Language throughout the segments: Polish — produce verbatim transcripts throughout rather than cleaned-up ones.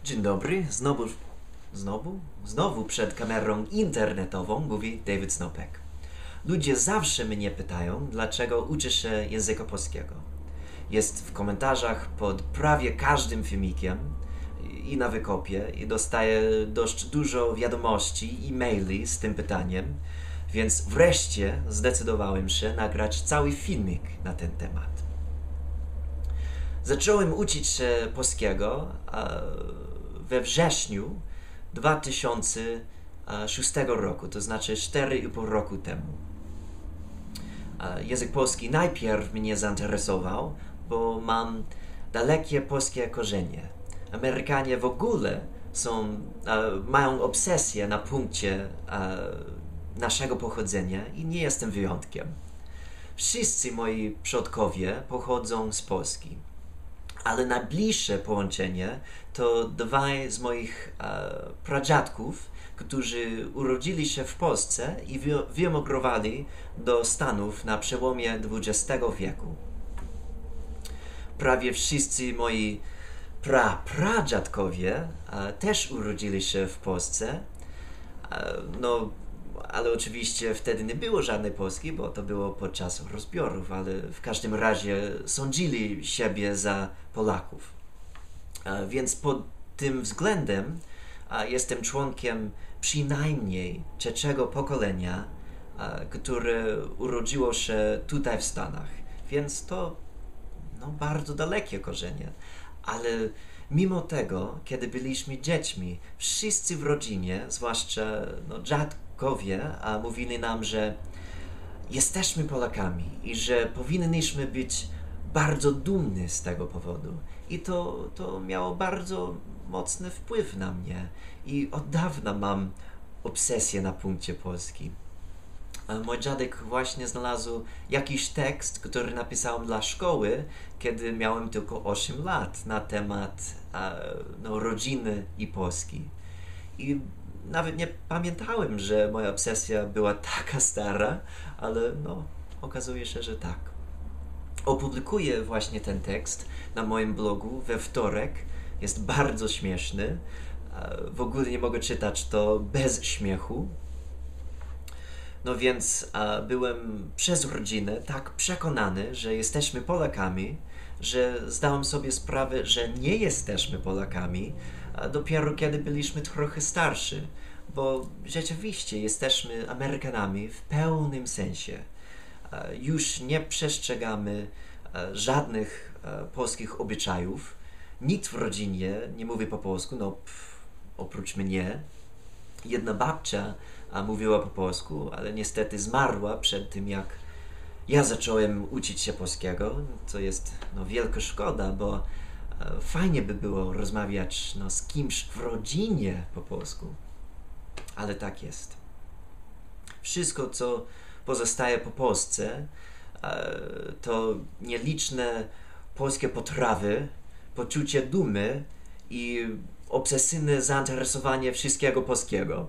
Dzień dobry, znowu, znowu, znowu przed kamerą internetową mówi David Snopek. Ludzie zawsze mnie pytają, dlaczego uczę się języka polskiego. Jest w komentarzach pod prawie każdym filmikiem i na wykopie i dostaję dość dużo wiadomości i maili z tym pytaniem, więc wreszcie zdecydowałem się nagrać cały filmik na ten temat. Zacząłem uczyć się polskiego we wrześniu dwa tysiące szóstego roku, to znaczy cztery i pół roku temu. Język polski najpierw mnie zainteresował, bo mam dalekie polskie korzenie. Amerykanie w ogóle są, mają obsesję na punkcie naszego pochodzenia i nie jestem wyjątkiem. Wszyscy moi przodkowie pochodzą z Polski, ale najbliższe połączenie to dwaj z moich e, pradziadków, którzy urodzili się w Polsce i wy, wyemigrowali do Stanów na przełomie dwudziestego wieku. Prawie wszyscy moi pra, pradziadkowie e, też urodzili się w Polsce, e, no ale oczywiście wtedy nie było żadnej Polski, bo to było podczas rozbiorów, ale w każdym razie sądzili siebie za Polaków. Więc pod tym względem jestem członkiem przynajmniej trzeciego pokolenia, które urodziło się tutaj w Stanach. Więc to no, bardzo dalekie korzenie. Ale mimo tego, kiedy byliśmy dziećmi, wszyscy w rodzinie, zwłaszcza no, dziadkowie, a mówili nam, że jesteśmy Polakami i że powinniśmy być bardzo dumni z tego powodu. I to, to miało bardzo mocny wpływ na mnie. I od dawna mam obsesję na punkcie Polski. Mój dziadek właśnie znalazł jakiś tekst, który napisałem dla szkoły, kiedy miałem tylko osiem lat, na temat no, rodziny i Polski. I nawet nie pamiętałem, że moja obsesja była taka stara, ale no, okazuje się, że tak. Opublikuję właśnie ten tekst na moim blogu we wtorek. Jest bardzo śmieszny. W ogóle nie mogę czytać to bez śmiechu. No więc a, byłem przez rodzinę tak przekonany, że jesteśmy Polakami, że zdałem sobie sprawę, że nie jesteśmy Polakami, a dopiero kiedy byliśmy trochę starsi, bo rzeczywiście jesteśmy Amerykanami w pełnym sensie. A, już nie przestrzegamy a, żadnych a, polskich obyczajów. Nikt w rodzinie nie mówi po polsku, no pff, oprócz mnie. Jedna babcia a mówiła po polsku, ale niestety zmarła przed tym, jak ja zacząłem uczyć się polskiego, co jest no, wielka szkoda, bo e, fajnie by było rozmawiać no, z kimś w rodzinie po polsku, ale tak jest. Wszystko, co pozostaje po Polsce, e, to nieliczne polskie potrawy, poczucie dumy i obsesyjne zainteresowanie wszystkiego polskiego.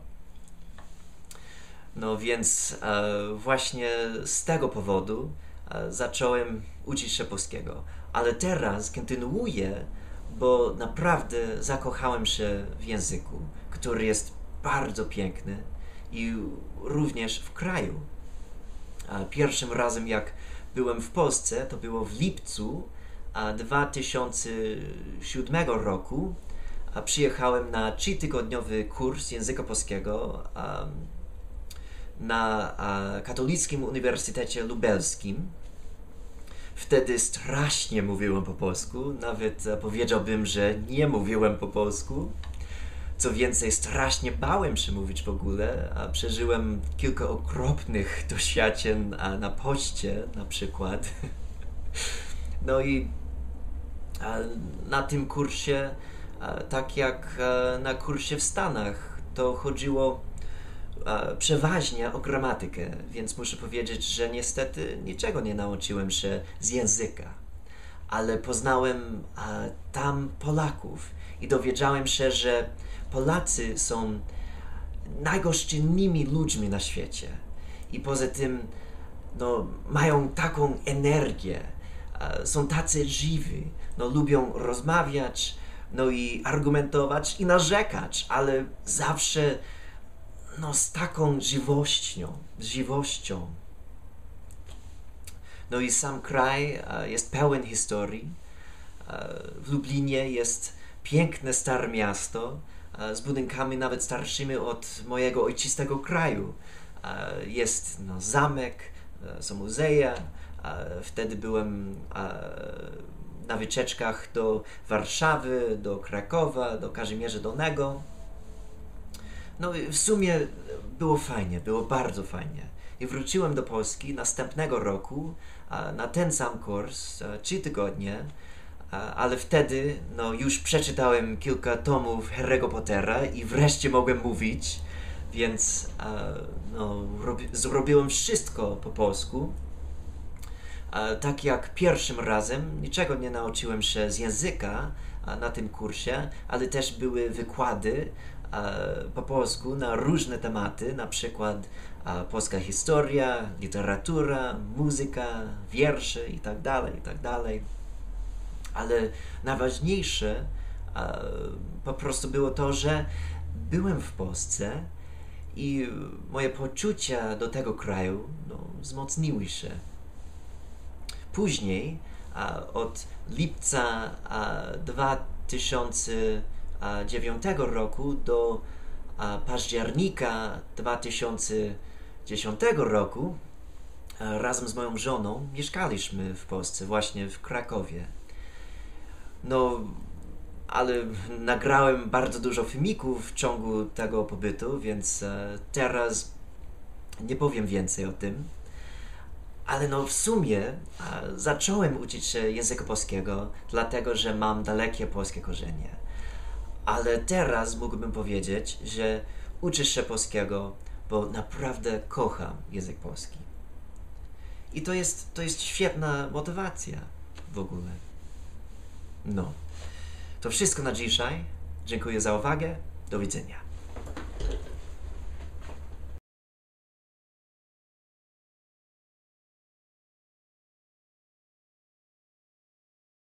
No więc e, właśnie z tego powodu e, zacząłem uczyć się polskiego. Ale teraz kontynuuję, bo naprawdę zakochałem się w języku, który jest bardzo piękny i również w kraju. E, pierwszym razem jak byłem w Polsce, to było w lipcu dwa tysiące siódmego roku. A przyjechałem na trzytygodniowy kurs języka polskiego um, na uh, Katolickim Uniwersytecie Lubelskim. Wtedy strasznie mówiłem po polsku, nawet uh, powiedziałbym, że nie mówiłem po polsku. Co więcej, strasznie bałem się mówić w ogóle, a przeżyłem kilka okropnych doświadczeń a na poczcie na przykład. No i a, na tym kursie, tak jak na kursie w Stanach, to chodziło przeważnie o gramatykę, więc muszę powiedzieć, że niestety niczego nie nauczyłem się z języka, ale poznałem tam Polaków i dowiedziałem się, że Polacy są najgościnnymi ludźmi na świecie i poza tym no, mają taką energię, są tacy żywi, no, lubią rozmawiać, no i argumentować i narzekać, ale zawsze no, z taką żywością, żywością. No i sam kraj e, jest pełen historii. E, w Lublinie jest piękne stare miasto e, z budynkami nawet starszymi od mojego ojczystego kraju. E, jest no, zamek, e, są muzea. E, wtedy byłem e, na wycieczkach do Warszawy, do Krakowa, do Kazimierza Dolnego. No i w sumie było fajnie, było bardzo fajnie. I wróciłem do Polski następnego roku a, na ten sam kurs, a, trzy tygodnie, a, ale wtedy no, już przeczytałem kilka tomów Harry'ego Pottera i wreszcie mogłem mówić, więc a, no, robi, zrobiłem wszystko po polsku. A, tak jak pierwszym razem, niczego nie nauczyłem się z języka a, na tym kursie, ale też były wykłady a, po polsku na różne tematy, na przykład a, polska historia, literatura, muzyka, wiersze itd., itd. Ale najważniejsze a, po prostu było to, że byłem w Polsce i moje poczucia do tego kraju no, wzmocniły się. Później, a, od lipca a, dwa tysiące dziewiątego roku do a, października dwa tysiące dziesiątego roku a, razem z moją żoną mieszkaliśmy w Polsce, właśnie w Krakowie. No, ale nagrałem bardzo dużo filmików w ciągu tego pobytu, więc a, teraz nie powiem więcej o tym. Ale no w sumie a, zacząłem uczyć się języka polskiego, dlatego że mam dalekie polskie korzenie. Ale teraz mógłbym powiedzieć, że uczę się polskiego, bo naprawdę kocham język polski. I to jest, to jest świetna motywacja w ogóle. No, to wszystko na dzisiaj. Dziękuję za uwagę. Do widzenia.